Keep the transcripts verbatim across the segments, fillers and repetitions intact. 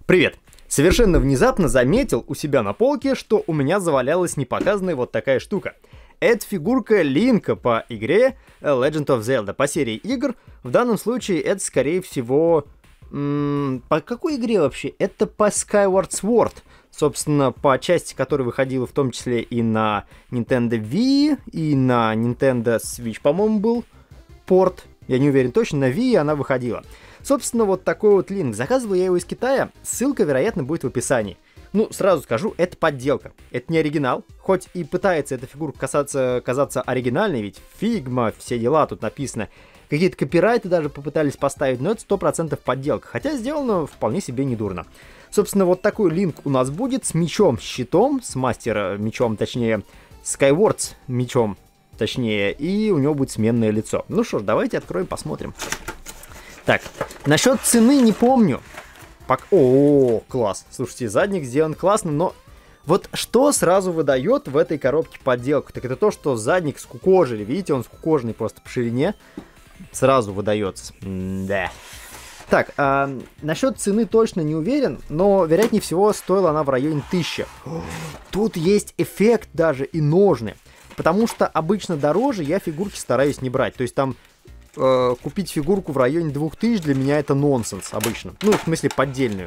Привет! Совершенно внезапно заметил у себя на полке, что у меня завалялась непоказанная вот такая штука. Это фигурка Линка по игре Legend of Zelda, по серии игр. В данном случае это, скорее всего... М- по какой игре вообще? Это по Skyward Sword. Собственно, по части, которая выходила в том числе и на Nintendo Wii, и на Nintendo Switch, по-моему, был порт. Я не уверен точно, на Wii она выходила. Собственно, вот такой вот Линк. Заказывал я его из Китая, ссылка, вероятно, будет в описании. Ну, сразу скажу, это подделка, это не оригинал. Хоть и пытается эта фигурка касаться, казаться оригинальной, ведь фигма, все дела тут написано. Какие-то копирайты даже попытались поставить, но это сто процентов подделка. Хотя сделано вполне себе недурно. Собственно, вот такой Линк у нас будет с мечом-щитом, с мастер-мечом, точнее, Skyward мечом, точнее, и у него будет сменное лицо. Ну что ж, давайте откроем, посмотрим. Так, насчет цены не помню. Пок... О, класс. Слушайте, задник сделан классно, но вот что сразу выдает в этой коробке подделку? Так это то, что задник скукожили. Видите, он скукоженный просто по ширине. Сразу выдается. Да. Так, а, насчет цены точно не уверен, но, вероятнее всего, стоила она в районе тысячи. Тут есть эффект даже и ножны. Потому что обычно дороже я фигурки стараюсь не брать. То есть там... купить фигурку в районе двух тысяч для меня это нонсенс обычно. Ну, в смысле, поддельную.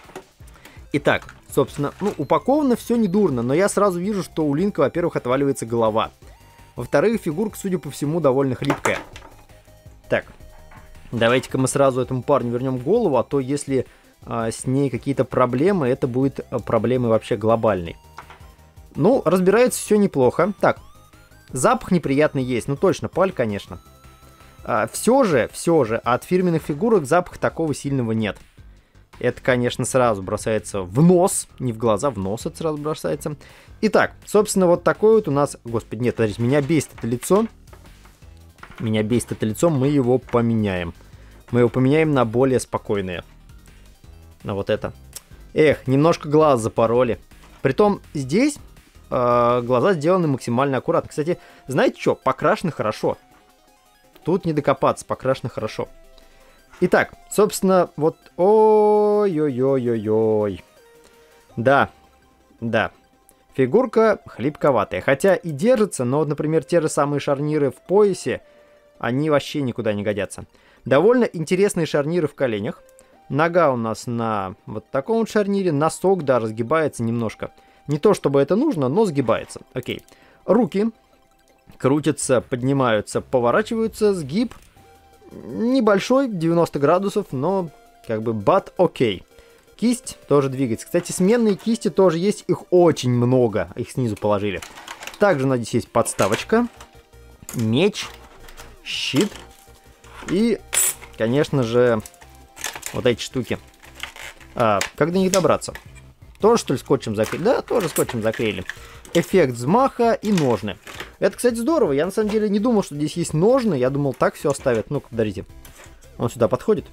Итак, собственно, ну, упаковано все недурно, но я сразу вижу, что у Линка, во-первых, отваливается голова. Во-вторых, фигурка, судя по всему, довольно хлипкая. Так, давайте-ка мы сразу этому парню вернем голову, а то если а, с ней какие-то проблемы, это будет проблемы вообще глобальной. Ну, разбирается все неплохо. Так, запах неприятный есть, ну точно, паль, конечно. А, все же, все же, от фирменных фигурок запаха такого сильного нет. Это, конечно, сразу бросается в нос, не в глаза, в нос это сразу бросается. Итак, собственно, вот такой вот у нас... Господи, нет, подождите, меня бесит это лицо. Меня бесит это лицо, мы его поменяем. Мы его поменяем на более спокойное. На вот это. Эх, немножко глаз запороли. Притом здесь э, глаза сделаны максимально аккуратно. Кстати, знаете что, покрашены хорошо. Тут не докопаться, покрашено хорошо. Итак, собственно, вот... Ой-ой-ой-ой-ой. Да, да. Фигурка хлипковатая. Хотя и держится, но, вот, например, те же самые шарниры в поясе, они вообще никуда не годятся. Довольно интересные шарниры в коленях. Нога у нас на вот таком вот шарнире. Носок, да, разгибается немножко. Не то, чтобы это нужно, но сгибается. Окей. Руки... крутятся, поднимаются, поворачиваются, сгиб небольшой, девяносто градусов, но как бы but окей. Кисть тоже двигается. Кстати, сменные кисти тоже есть, их очень много, их снизу положили. Также, надеюсь, есть подставочка, меч, щит и, конечно же, вот эти штуки. А, как до них добраться? Тоже, что ли, скотчем заклеили? Да, тоже скотчем заклеили. Эффект взмаха и ножны. Это, кстати, здорово. Я, на самом деле, не думал, что здесь есть ножны. Я думал, так все оставят. Ну-ка, подождите. Он сюда подходит?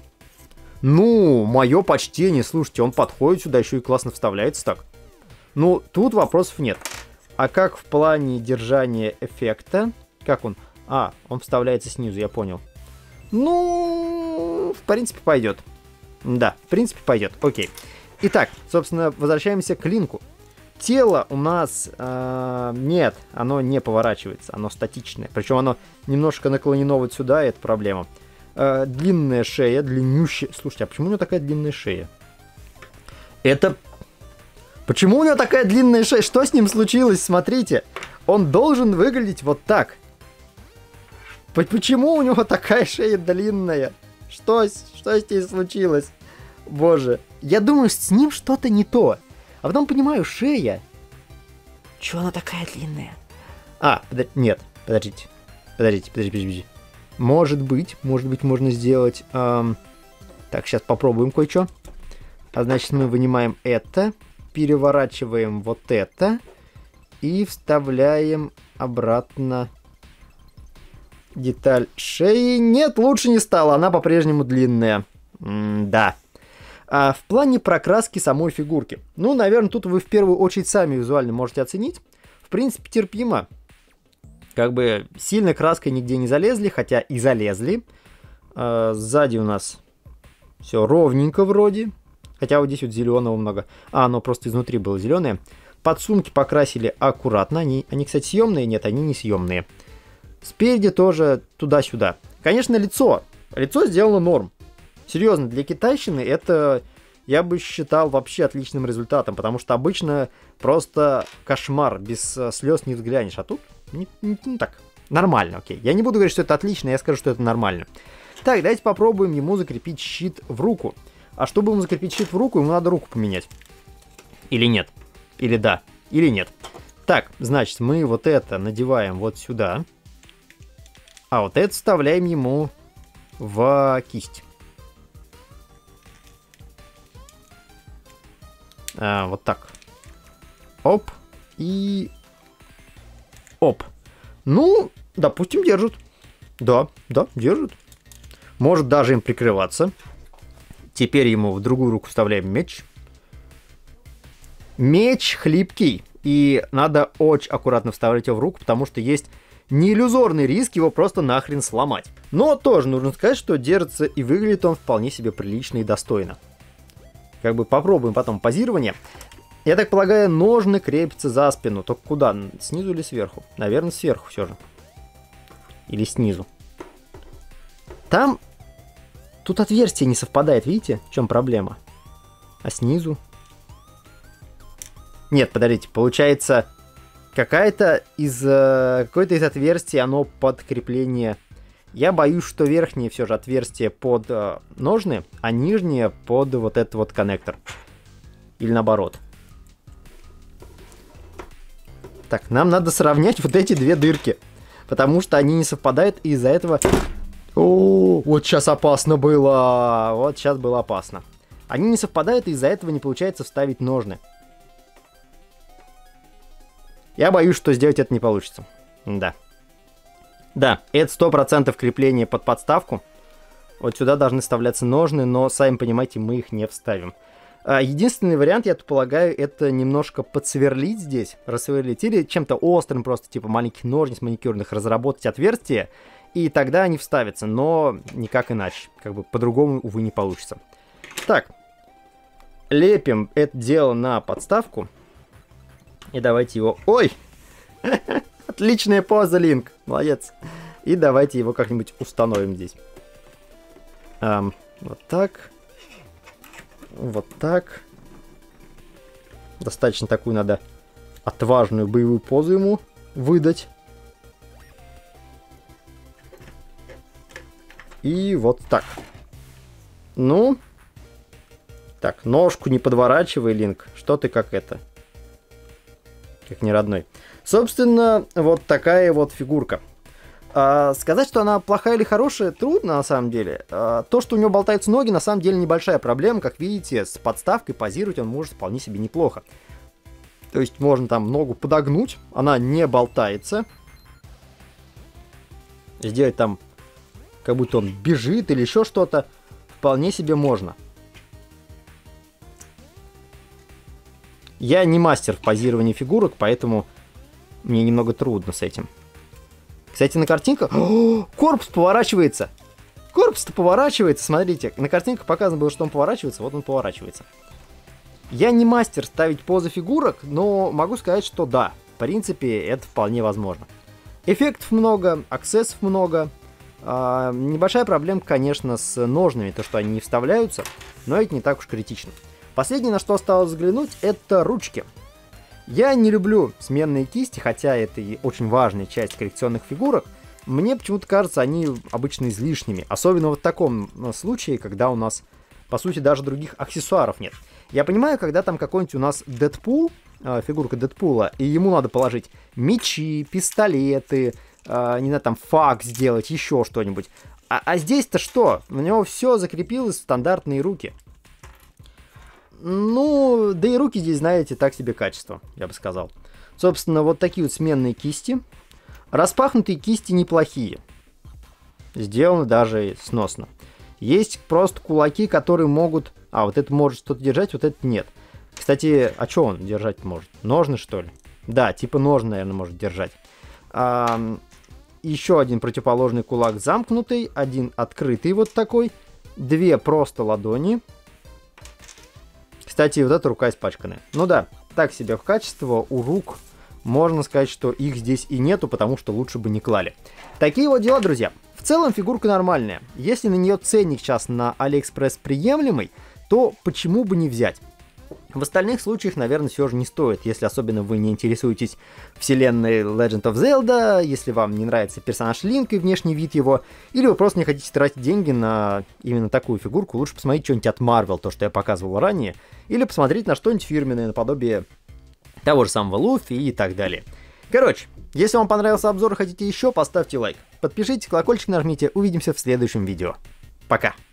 Ну, мое почтение. Слушайте, он подходит сюда, еще и классно вставляется так. Ну, тут вопросов нет. А как в плане держания эффекта? Как он? А, он вставляется снизу, я понял. Ну, в принципе, пойдет. Да, в принципе, пойдет. Окей. Итак, собственно, возвращаемся к Линку. Тело у нас э, нет, оно не поворачивается, оно статичное. Причем оно немножко наклонено вот сюда, и это проблема. Э, длинная шея, длиннющая. Слушайте, а почему у него такая длинная шея? Это... Почему у него такая длинная шея? Что с ним случилось? Смотрите, он должен выглядеть вот так. Почему у него такая шея длинная? Что, что с ней случилось? Боже, я думаю, с ним что-то не то. А потом понимаю, шея. Чё она такая длинная? А, подо... нет, подождите. Подождите, подождите, подождите. Может быть, может быть, можно сделать... Эм... Так, сейчас попробуем кое-что. А значит, мы вынимаем это, переворачиваем вот это и вставляем обратно деталь шеи. Нет, лучше не стало, она по-прежнему длинная. М-да. А в плане прокраски самой фигурки. Ну, наверное, тут вы в первую очередь сами визуально можете оценить. В принципе, терпимо. Как бы сильно краской нигде не залезли, хотя и залезли. А, сзади у нас все ровненько вроде. Хотя вот здесь вот зеленого много. А, оно просто изнутри было зеленое. Подсумки покрасили аккуратно. Они, они, кстати, съемные? Нет, они не съемные. Спереди тоже туда-сюда. Конечно, лицо. Лицо сделано норм. Серьезно, для китайщины это, я бы считал, вообще отличным результатом. Потому что обычно просто кошмар. Без uh, слез не взглянешь. А тут не, не, не так. Нормально, окей. Я не буду говорить, что это отлично, я скажу, что это нормально. Так, давайте попробуем ему закрепить щит в руку. А чтобы ему закрепить щит в руку, ему надо руку поменять. Или нет? Или да? Или нет? Так, значит, мы вот это надеваем вот сюда. А вот это вставляем ему в кисть. А, вот так. Оп. И... Оп. Ну, допустим, держит. Да, да, держит. Может даже им прикрываться. Теперь ему в другую руку вставляем меч. Меч хлипкий. И надо очень аккуратно вставлять его в руку, потому что есть неиллюзорный риск его просто нахрен сломать. Но тоже нужно сказать, что держится и выглядит он вполне себе прилично и достойно. Как бы попробуем потом позирование. Я так полагаю, ножны крепятся за спину. Только куда? Снизу или сверху? Наверное, сверху все же. Или снизу. Там... Тут отверстие не совпадает, видите? В чем проблема? А снизу? Нет, подождите, получается... Какая-то из... Какое-то из отверстий, оно под крепление... Я боюсь, что верхнее все же отверстие под э, ножны, а нижнее под вот этот вот коннектор. Или наоборот. Так, нам надо сравнять вот эти две дырки. Потому что они не совпадают, и из-за этого... О, вот сейчас опасно было. Вот сейчас было опасно. Они не совпадают, и из-за этого не получается вставить ножны. Я боюсь, что сделать это не получится. Да. Да, это сто процентов крепление под подставку. Вот сюда должны вставляться ножны, но, сами понимаете, мы их не вставим. Единственный вариант, я полагаю, это немножко подсверлить здесь, рассверлить, или чем-то острым, просто типа маленьких ножниц маникюрных, разработать отверстие, и тогда они вставятся, но никак иначе, как бы по-другому, увы, не получится. Так, лепим это дело на подставку, и давайте его... Ой! Отличная поза, Линк, молодец. И давайте его как-нибудь установим здесь. Эм, вот так. Вот так. Достаточно такую надо отважную боевую позу ему выдать. И вот так. Ну. Так, ножку не подворачивай, Линк. Что ты как это? Как не родной. Собственно, вот такая вот фигурка. А, сказать, что она плохая или хорошая, трудно на самом деле. А, то, что у него болтаются ноги, на самом деле небольшая проблема. Как видите, с подставкой позировать он может вполне себе неплохо. То есть можно там ногу подогнуть, она не болтается. Сделать там, как будто он бежит или еще что-то, вполне себе можно. Я не мастер в позировании фигурок, поэтому мне немного трудно с этим. Кстати, на картинках... О, корпус поворачивается! Корпус-то поворачивается, смотрите. На картинках показано было, что он поворачивается, вот он поворачивается. Я не мастер ставить позы фигурок, но могу сказать, что да, в принципе, это вполне возможно. Эффектов много, аксессов много. А, небольшая проблема, конечно, с ножными, то, что они не вставляются, но это не так уж критично. Последнее, на что осталось взглянуть, это ручки. Я не люблю сменные кисти, хотя это и очень важная часть коллекционных фигурок. Мне почему-то кажется, они обычно излишними. Особенно вот в таком случае, когда у нас, по сути, даже других аксессуаров нет. Я понимаю, когда там какой-нибудь у нас Дэдпул, фигурка Дэдпула, и ему надо положить мечи, пистолеты, не знаю, там фак сделать, еще что-нибудь. А, а здесь-то что? У него все закрепилось в стандартные руки. Ну, да и руки здесь, знаете, так себе качество, я бы сказал. Собственно, вот такие вот сменные кисти. Распахнутые кисти неплохие. Сделаны даже сносно. Есть просто кулаки, которые могут... А, вот это может что-то держать, вот это нет. Кстати, а что он держать может? Ножны, что ли? Да, типа ножны, наверное, может держать. А, еще один противоположный кулак замкнутый, один открытый вот такой. Две просто ладони. Кстати, вот эта рука испачканная. Ну да, так себе в качество у рук. Можно сказать, что их здесь и нету, потому что лучше бы не клали. Такие вот дела, друзья. В целом фигурка нормальная. Если на нее ценник сейчас на AliExpress приемлемый, то почему бы не взять? В остальных случаях, наверное, все же не стоит, если особенно вы не интересуетесь вселенной Legend of Zelda, если вам не нравится персонаж Линк и внешний вид его, или вы просто не хотите тратить деньги на именно такую фигурку, лучше посмотреть что-нибудь от Marvel, то, что я показывал ранее, или посмотреть на что-нибудь фирменное, наподобие того же самого Луфи и так далее. Короче, если вам понравился обзор и хотите еще, поставьте лайк, подпишитесь, колокольчик нажмите, увидимся в следующем видео. Пока!